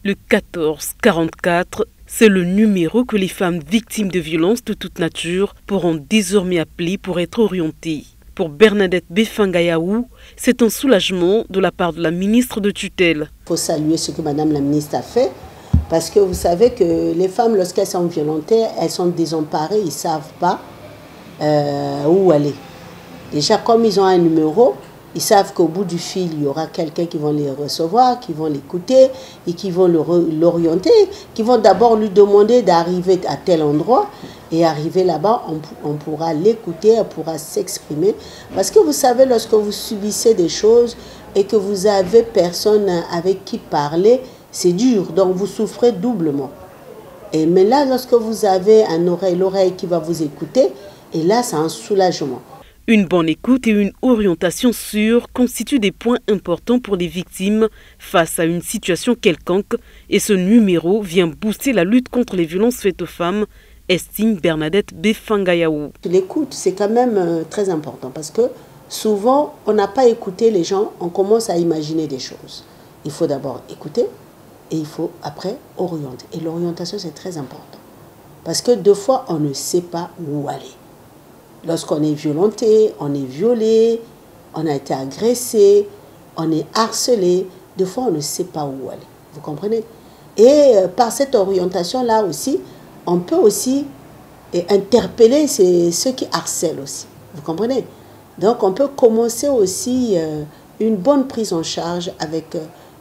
Le 1444, c'est le numéro que les femmes victimes de violences de toute nature pourront désormais appeler pour être orientées. Pour Bernadette Befanga-Yahou, c'est un soulagement de la part de la ministre de tutelle. Il faut saluer ce que Madame la ministre a fait, parce que vous savez que les femmes, lorsqu'elles sont violentées, elles sont désemparées, ils ne savent pas où aller. Déjà, comme ils ont un numéro, ils savent qu'au bout du fil, il y aura quelqu'un qui va les recevoir, qui vont l'écouter et qui vont l'orienter, qui vont d'abord lui demander d'arriver à tel endroit. Et arriver là-bas, on pourra l'écouter, on pourra s'exprimer. Parce que vous savez, lorsque vous subissez des choses et que vous avez personne avec qui parler, c'est dur. Donc vous souffrez doublement. Mais là, lorsque vous avez l'oreille qui va vous écouter, et là, c'est un soulagement. Une bonne écoute et une orientation sûre constituent des points importants pour les victimes face à une situation quelconque. Et ce numéro vient booster la lutte contre les violences faites aux femmes, estime Bernadette Befanga-Yahou. L'écoute, c'est quand même très important parce que souvent, on n'a pas écouté les gens, on commence à imaginer des choses. Il faut d'abord écouter et il faut après orienter. Et l'orientation, c'est très important parce que deux fois, on ne sait pas où aller. Lorsqu'on est violenté, on est violé, on a été agressé, on est harcelé, deux fois, on ne sait pas où aller. Vous comprenez? Et par cette orientation-là aussi, on peut aussi interpeller ceux qui harcèlent aussi. Vous comprenez? Donc, on peut commencer aussi une bonne prise en charge avec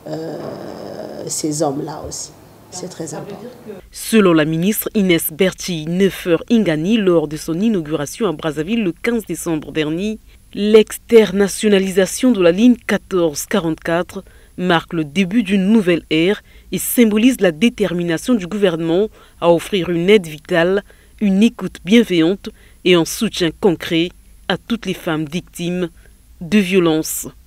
ces hommes-là aussi. C'est très important. Selon la ministre Inès Berti-Nefer-Ingani, lors de son inauguration à Brazzaville le 15 décembre dernier, l'externationnalisation de la ligne 1444 marque le début d'une nouvelle ère et symbolise la détermination du gouvernement à offrir une aide vitale, une écoute bienveillante et un soutien concret à toutes les femmes victimes de violences.